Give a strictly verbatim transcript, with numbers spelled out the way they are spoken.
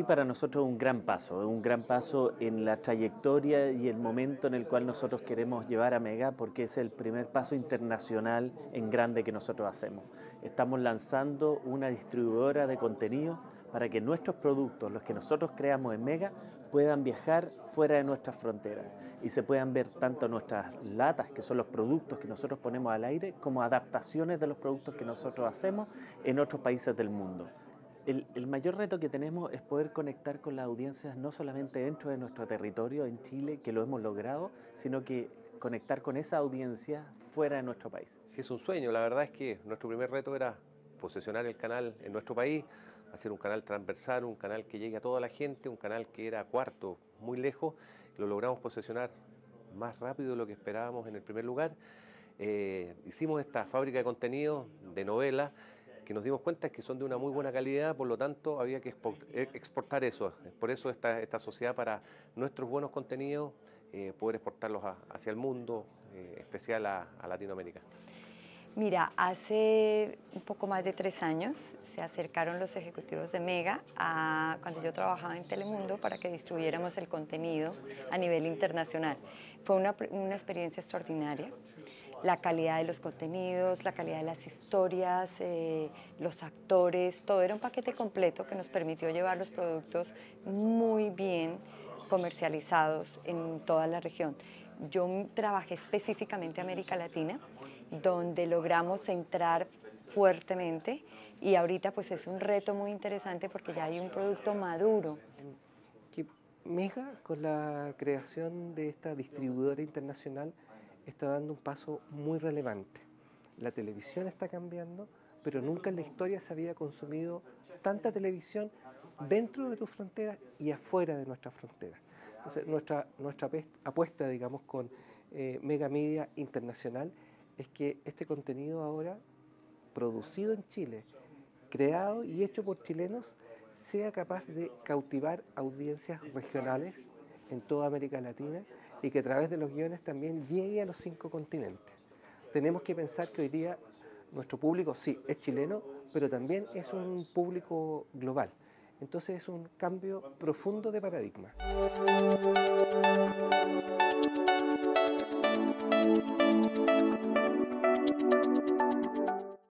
para nosotros es un gran paso, es un gran paso en la trayectoria y el momento en el cual nosotros queremos llevar a Mega, porque es el primer paso internacional en grande que nosotros hacemos. Estamos lanzando una distribuidora de contenido para que nuestros productos, los que nosotros creamos en Mega, puedan viajar fuera de nuestras fronteras y se puedan ver tanto nuestras latas, que son los productos que nosotros ponemos al aire, como adaptaciones de los productos que nosotros hacemos en otros países del mundo. El, el mayor reto que tenemos es poder conectar con las audiencias no solamente dentro de nuestro territorio en Chile, que lo hemos logrado, sino que conectar con esa audiencia fuera de nuestro país. Sí, es un sueño. La verdad es que nuestro primer reto era posesionar el canal en nuestro país, hacer un canal transversal, un canal que llegue a toda la gente, un canal que era cuarto, muy lejos. Lo logramos posesionar más rápido de lo que esperábamos en el primer lugar. Eh, hicimos esta fábrica de contenido, de novelas, que nos dimos cuenta que son de una muy buena calidad, por lo tanto había que exportar eso. Por eso esta, esta sociedad para nuestros buenos contenidos, eh, poder exportarlos a, hacia el mundo, eh, especial a, a Latinoamérica. Mira, hace un poco más de tres años se acercaron los ejecutivos de Mega a cuando yo trabajaba en Telemundo para que distribuyéramos el contenido a nivel internacional. Fue una, una experiencia extraordinaria. La calidad de los contenidos, la calidad de las historias, eh, los actores, todo era un paquete completo que nos permitió llevar los productos muy bien comercializados en toda la región. Yo trabajé específicamente en América Latina, donde logramos entrar fuertemente y ahorita pues es un reto muy interesante porque ya hay un producto maduro. Que Mega, con la creación de esta distribuidora internacional, está dando un paso muy relevante. La televisión está cambiando, pero nunca en la historia se había consumido tanta televisión dentro de tus fronteras y afuera de nuestras fronteras. Entonces, nuestra, nuestra apuesta, digamos, con eh, Mega Media Internacional es que este contenido ahora, producido en Chile, creado y hecho por chilenos, sea capaz de cautivar audiencias regionales en toda América Latina y que a través de los guiones también llegue a los cinco continentes. Tenemos que pensar que hoy día nuestro público sí es chileno, pero también es un público global. Entonces es un cambio profundo de paradigma.